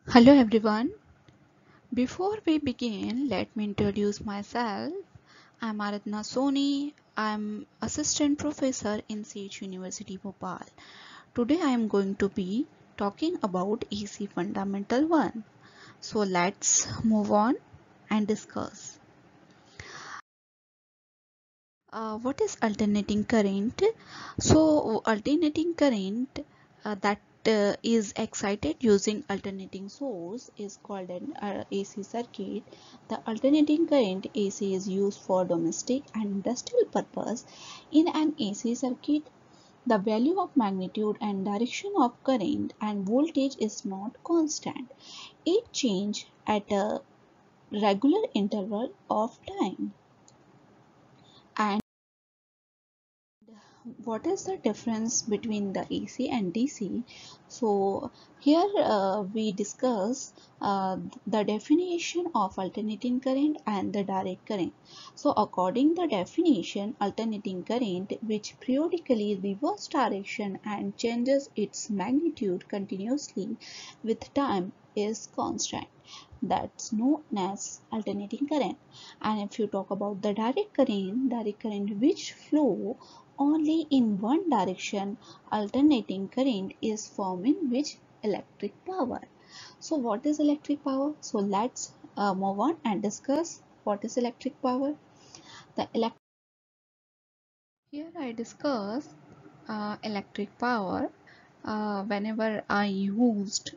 Hello everyone. Before we begin, let me introduce myself. I'm Aradhna Soni. I'm assistant professor in CH University Bhopal. Today I am going to be talking about AC Fundamental 1. So let's move on and discuss. What is alternating current? So alternating current that is excited using alternating source is called an AC circuit. The alternating current AC is used for domestic and industrial purpose. In an AC circuit, the value of magnitude and direction of current and voltage is not constant. It changes at a regular interval of time. And what is the difference between the AC and DC? So here we discuss the definition of alternating current and the direct current. So according the definition, alternating current which periodically reverse direction and changes its magnitude continuously with time is constant. That's known as alternating current. And if you talk about the direct current which flow only in one direction, alternating current is forming which electric power. So what is electric power? So let's move on and discuss what is electric power. The elect Here I discuss electric power. Whenever I used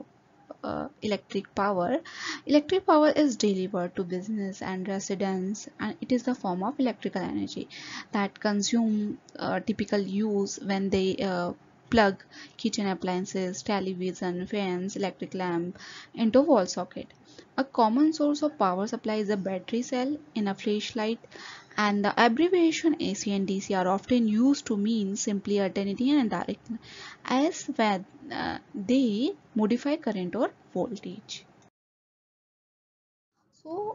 electric power is delivered to business and residents, and it is the form of electrical energy that consume typical use when they plug kitchen appliances, television, fans, electric lamp into wall socket. A common source of power supply is a battery cell in a flashlight, and the abbreviation AC and DC are often used to mean simply alternating and direct, as when they modify current or voltage. So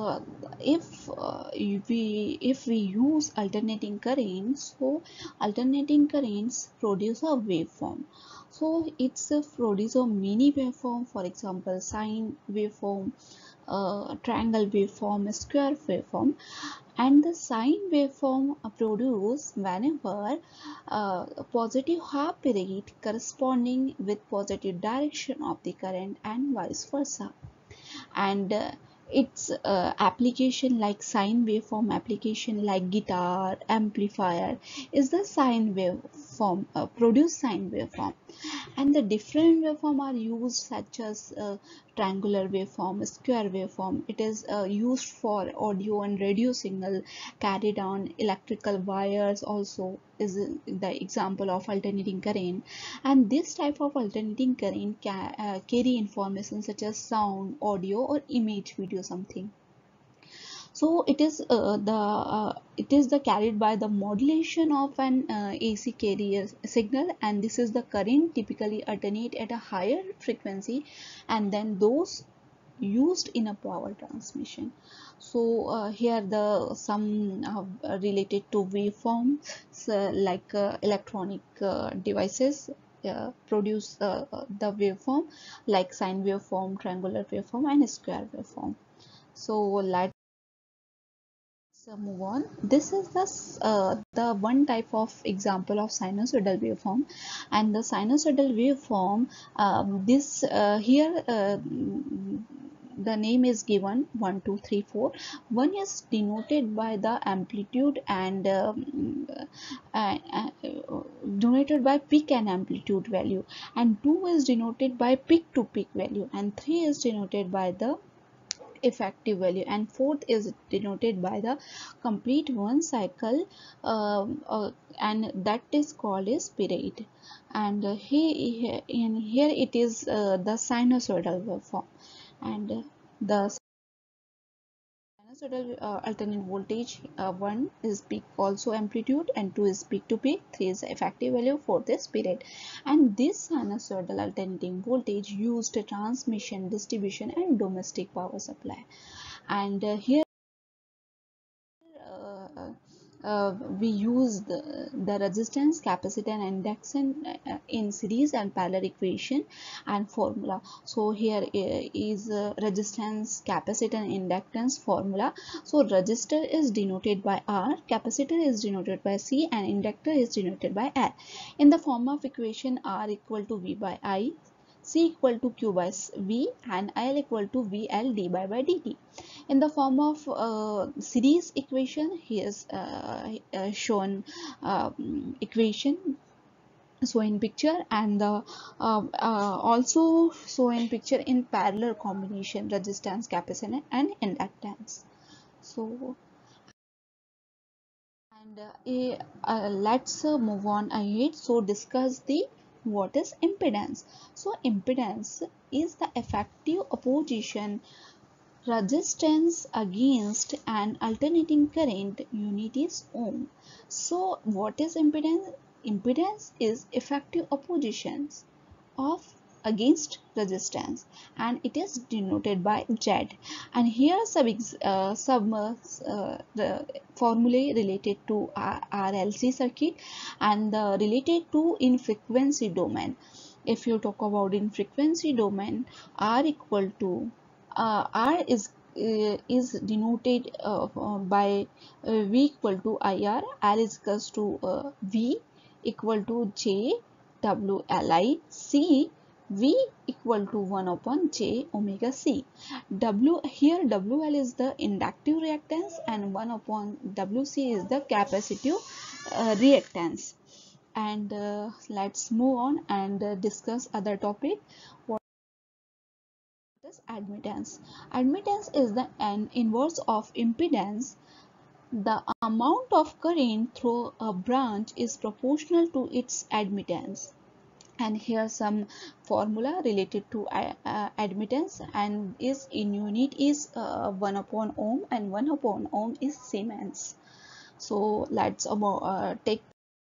if we use alternating currents, so alternating currents produce a waveform. So it's a produce a mini waveform, for example sine waveform, triangle waveform, square waveform. And the sine waveform produced whenever a positive half rate corresponding with positive direction of the current and vice versa. And its application like sine waveform application like guitar amplifier is the sine waveform, produce sine waveform. And the different waveform are used such as triangular waveform, square waveform. It is used for audio and radio signal carried on electrical wires, also is the example of alternating current. And this type of alternating current carry information such as sound, audio or image, video, something. So it is the carried by the modulation of an AC carrier signal, and this is the current typically alternate at a higher frequency and then those used in a power transmission. So here the some related to waveforms, so like electronic devices produce the waveform like sine waveform, triangular waveform and square waveform. So let's move on. This is the one type of example of sinusoidal waveform, and the sinusoidal waveform. This here the name is given 1, 2, 3, 4. One is denoted by the amplitude and uh, uh, denoted by peak and amplitude value, and 2 is denoted by peak to peak value, and 3 is denoted by the effective value, and fourth is denoted by the complete one cycle, and that is called as period. And here it is the sinusoidal waveform. And the sinusoidal alternate voltage, 1 is peak also amplitude, and 2 is peak to peak, 3 is effective value, 4th is period. And this sinusoidal alternating voltage used transmission, distribution and domestic power supply. And here we use the resistance, capacitance, and inductance in series and parallel equation and formula. So here is resistance, capacitance, inductance formula. So resistor is denoted by R, capacitor is denoted by C, and inductor is denoted by R. In the form of equation, R equal to V by I, C equal to Q by V, and L equal to VL d by dt. In the form of series equation, here is shown equation so in picture, and the also so in picture in parallel combination, resistance, capacitance, and inductance. So and let's move on ahead. So discuss the what is impedance. So impedance is the effective opposition resistance against an alternating current. Unit is ohm. So what is impedance? Impedance is effective oppositions of against resistance, and it is denoted by Z. And here some the formulae related to RLC circuit and related to in frequency domain. If you talk about in frequency domain, R equal to is denoted by V equal to IR, R is equals to V equal to J W L I C, V equal to 1 upon J omega C. W here WL is the inductive reactance and 1 upon WC is the capacitive reactance. And let's move on and discuss other topic. What is admittance? Admittance is the inverse of impedance. The amount of current through a branch is proportional to its admittance. And here some formula related to admittance, and is in unit is 1 upon ohm, and 1 upon ohm is Siemens. So let's take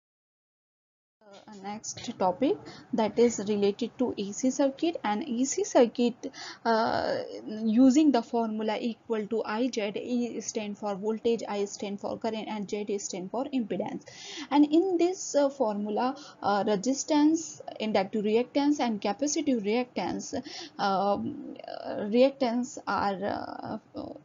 next topic, that is related to AC circuit. And AC circuit using the formula equal to IZ, E stand for voltage, I stand for current, and Z stand for impedance. And in this formula, resistance, inductive reactance, and capacitive reactance are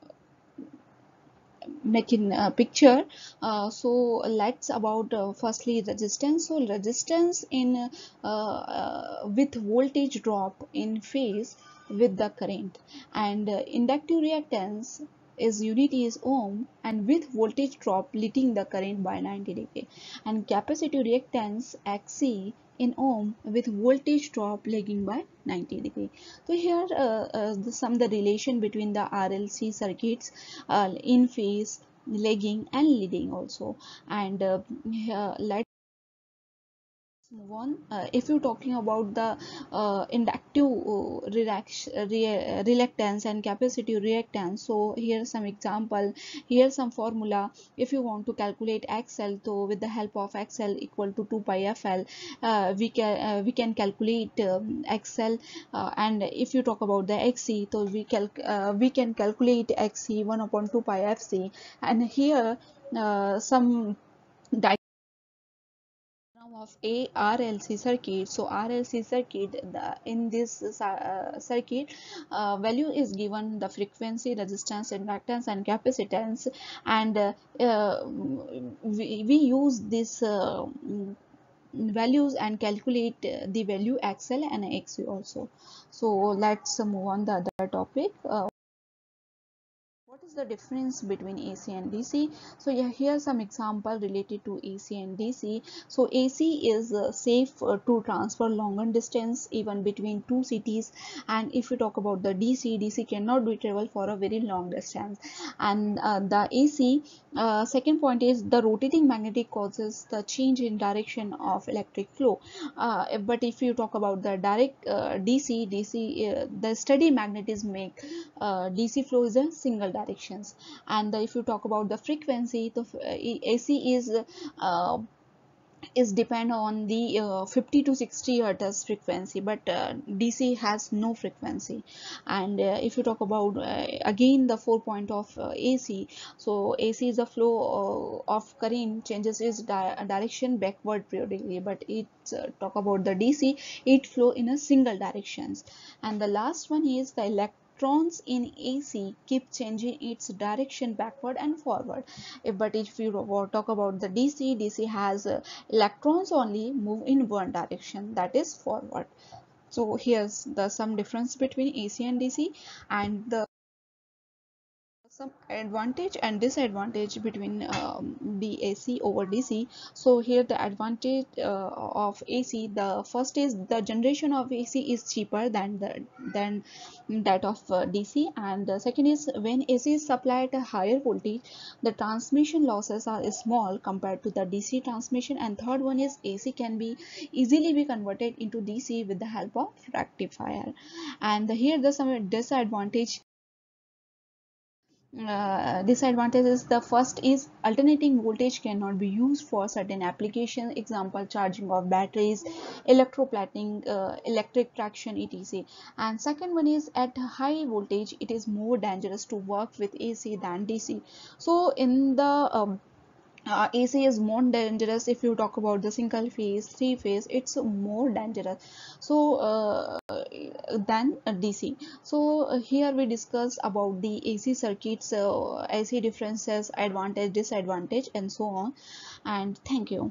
making a picture. So let's about firstly resistance. So resistance in with voltage drop in phase with the current, and inductive reactance is unity is ohm and with voltage drop leading the current by 90 degree, and capacitive reactance XC in ohm with voltage drop lagging by 90 degree. So here some the relation between the RLC circuits, in phase, lagging, and leading also. And let's move on. If you're talking about the inductive reluctance and capacitive reactance, so here's some example, here's some formula. If you want to calculate XL, so with the help of XL equal to 2 pi FL, we can calculate XL. And if you talk about the XC, so we can calculate XC 1 upon 2 pi FC. And here some of a RLC circuit. So RLC circuit, in this circuit, value is given the frequency, resistance, inductance, and capacitance, and we use this values and calculate the value XL and XC also. So let's move on the other topic. What is the difference between AC and DC? So yeah, here some example related to AC and DC. So AC is safe to transfer longer distance even between two cities, and if you talk about the DC cannot be travel for a very long distance. And the AC, second point is the rotating magnetic causes the change in direction of electric flow. But if you talk about the direct DC, the steady magnetism make DC flow is a single directions. And if you talk about the frequency, the AC is is depend on the 50 to 60 hertz frequency, but DC has no frequency. And if you talk about again the 4 point of AC, so AC is a flow of current changes its direction backward periodically, but it talk about the DC, it flow in a single directions. And the last one is the electrons in AC keep changing its direction backward and forward. But if you talk about the DC has electrons only move in one direction, that is forward. So here's the some difference between AC and DC, and the some advantage and disadvantage between the AC over DC. So here the advantage of AC, the first is the generation of AC is cheaper than that of DC, and the second is when AC is supplied at a higher voltage, the transmission losses are small compared to the DC transmission, and third one is AC can be easily be converted into DC with the help of rectifier. And here the some disadvantage, disadvantages, the first is alternating voltage cannot be used for certain applications, example charging of batteries, electroplating, electric traction, etc. And second one is at high voltage it is more dangerous to work with AC than DC. So in the AC is more dangerous. If you talk about the single phase, three phase, it's more dangerous so than DC. So here we discussed about the AC circuits, AC differences, advantage, disadvantage, and so on. And thank you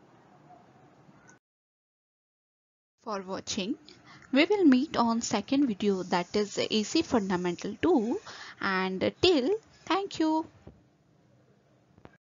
for watching. We will meet on second video, that is AC fundamental 2, and till thank you.